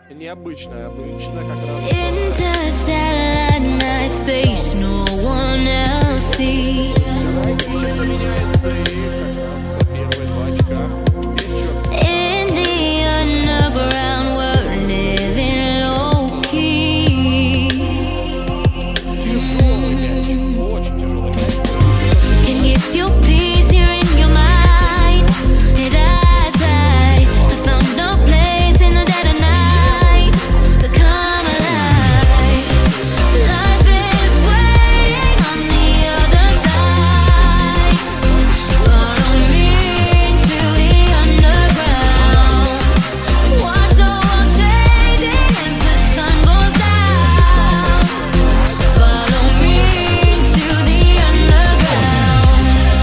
Необычно, обычно как раз... Interstellar night space, no one else sees. Сейчас меняется и как раз первые 2 очка. In the underground, we're living low-key. Тяжелый мяч, очень тяжелый мяч. Can give you peace here in your mind. And as I found no place in the dead of night to come alive. Life is waiting on the other side. Follow me into the underground. Watch the world changing as the sun goes down. Follow me into the underground.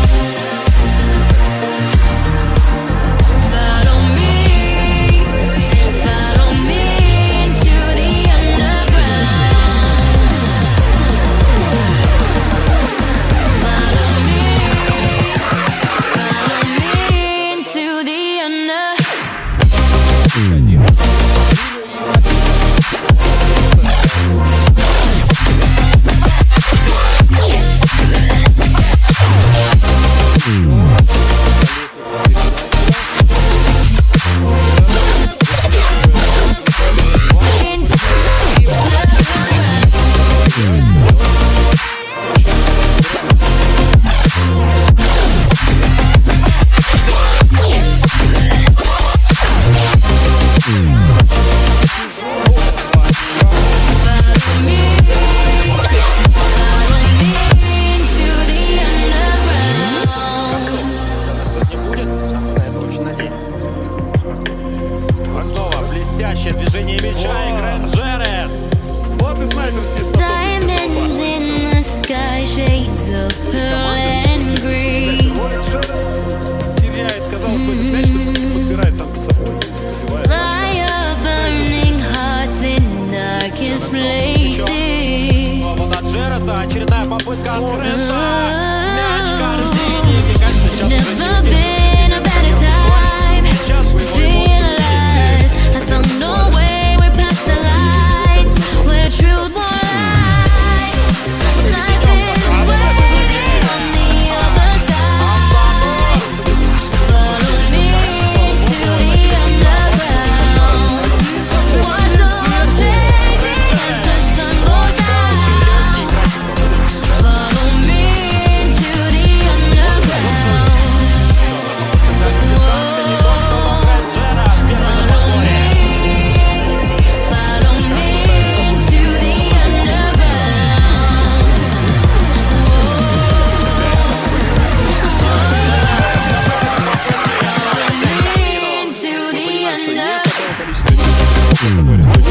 Follow me into the Вот снова блестящее движение мяча, играет Jerrett. Вот и снайперские способности. diamonds in the sky, shades of pearl and green. Теряет, казалось бы, этот мяч, но все-таки подбирает сам за собой. Забивает. Fire burning hearts in darkest places. Снова на Jerrett'а, очередная попытка открыта. Мяч в корзине. Мне кажется, сейчас Never been a better time. Feel alive. I found no way. We're past the lines where truth won't lie. Life is waiting on the other side. Follow me into the underground. Watch the world changing as the sun goes down. Follow me into the underground. Follow me into the underground. Into the underground. Количество